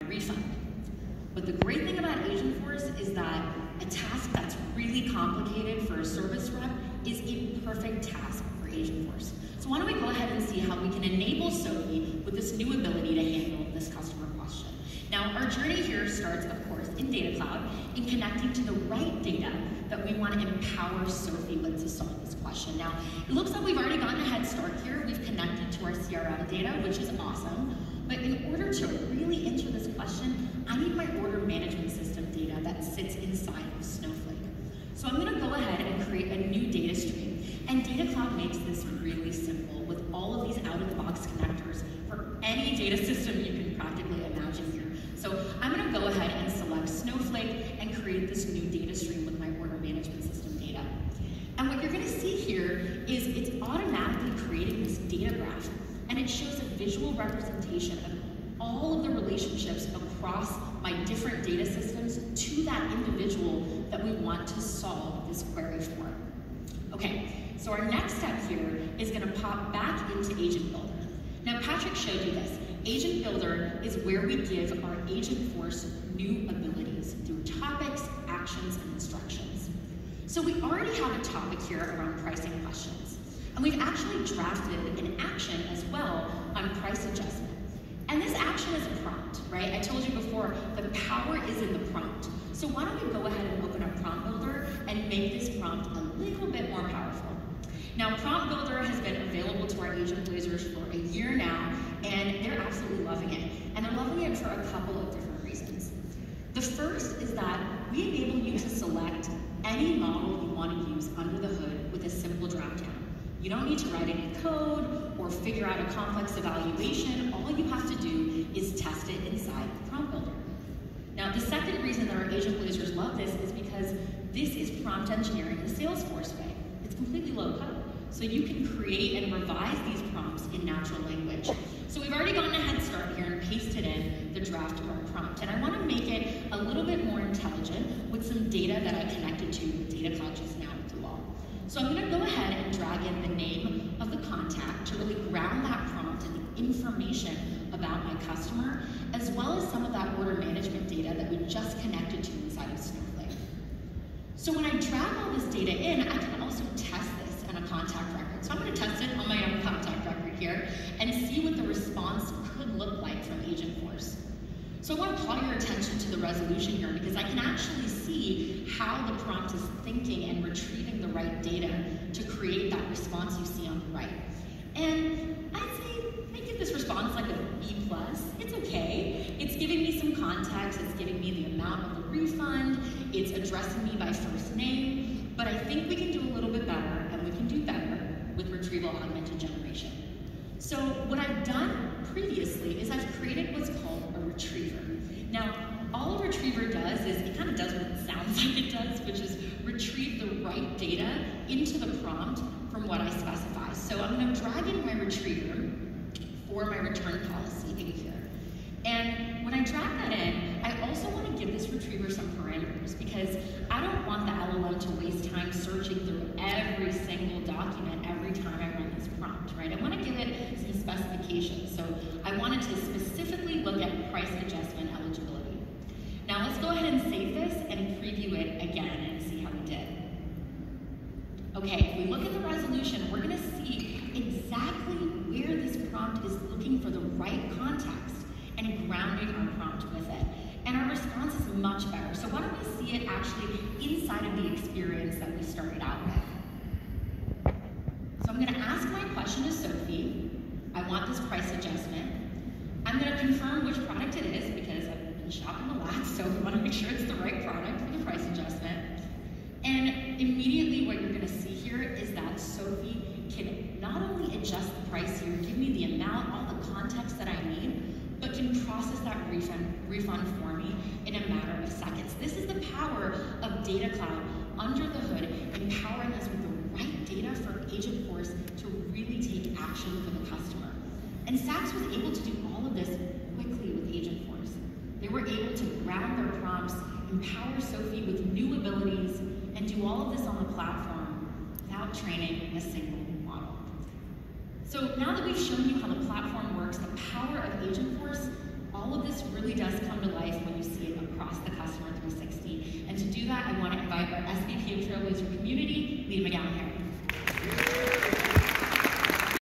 refund. But the great thing about Agentforce is that a task that's really complicated for a service rep is a perfect task for Agentforce. So why don't we go ahead and see how we can enable Sophie with this new ability to handle this customer question. Now, our journey here starts, of course, in Data Cloud, in connecting to the right data that we want to empower Sophie with to solve this question. Now, it looks like we've already gotten a head start here. We've connected to our CRM data, which is awesome. But in order to really answer this question, I need my order management system data that sits inside of Snowflake. So I'm going to go ahead and create a new data stream. And Data Cloud makes this really simple with all of these out-of-the-box connectors for any data system you can practically imagine here. So I'm going to go ahead and select Snowflake and create this new data stream with my order management system data. And what you're going to see here is it's automatically creating this data graph, and it shows a visual representation of all of the relationships across my different data systems to that individual that we want to solve this query for. Okay, so our next step here is going to pop back into Agent Builder. Now, Patrick showed you this. Agent Builder is where we give our Agentforce new abilities through topics, actions, and instructions. So we already have a topic here around pricing questions. And we've actually drafted an action as well on price adjustment. And this action is a prompt, right? I told you before, the power is in the prompt. So why don't we go ahead and open up Prompt Builder and make this prompt a little bit more powerful. Now, Prompt Builder has been available to our Agent Blazers for a year now, and they're absolutely loving it. And they're loving it for a couple of different reasons. The first is that we enable you to select any model you want to use under the hood with a simple dropdown. You don't need to write any code or figure out a complex evaluation. All you have to do is test it inside Prompt Builder. Now, the second reason that our Agent Blazers love this is because this is prompt engineering the Salesforce way. It's completely low code. So you can create and revise these prompts in natural language. So we've already gotten a head start here and pasted in the draft of our prompt. And I want to make it a little bit more intelligent with some data that I connected to with Data Cloud just now with Duval. So I'm going to go ahead and drag in the name of the contact to really ground that prompt and the information about my customer, as well as some of that order management data that we just connected to inside of Snowflake. So when I drag all this data in, I can also test this in a contact record. So I'm going to test it on my own contact record here and see what the response could look like from Agentforce. So I want to call your attention to the resolution here because I can actually see how the prompt is thinking and retrieving the right data to create that response you see on the right. And I'd say I give this response like a B+. It's okay. It's giving me some context. It's giving me the amount of the refund. It's addressing me by first name. But I think we can do a little bit better, and we can do better with retrieval augmented generation. So what I've done previously is I've created what's called a retriever. Now, all a retriever does is it kind of does what it sounds like it does, which is retrieve the right data into the prompt from what I specify. So I'm going to drag in my retriever for my return policy in here. And when I drag that in, I also want to give this retriever some parameters because I don't want the LLM to waste time searching through every single document every time I run this prompt, right? I want to give it some specifications. So I wanted to specifically look at price adjustment eligibility. Now let's go ahead and save this and preview it again and see how we did. Okay, if we look at the resolution, we're going to see exactly where this prompt is looking for the right context and grounding our prompt with it. And our response is much better. So why don't we see it actually inside of the experience that we started out with. So I'm going to ask my question to Sophie. I want this price adjustment. I'm going to confirm which product it is because I've been shopping a lot, so we want to make sure it's the right product for the price adjustment. And immediately what you're going to see here is that Sophie can not only adjust the price here, give me the amount, all the context that I need, but can process that refund for me in a matter of seconds. This is the power of Data Cloud under the hood, empowering us with the right data for Agentforce to really take action for the customer. And Saks was able to do all of this quickly with Agentforce. They were able to ground their prompts, empower Sophie with new abilities, and do all of this on the platform without training a single model. So now that we've shown you how the platform works, the power of Agentforce, all of this really does come invite our SVP of Trailblazer Community, Lee McGowan here.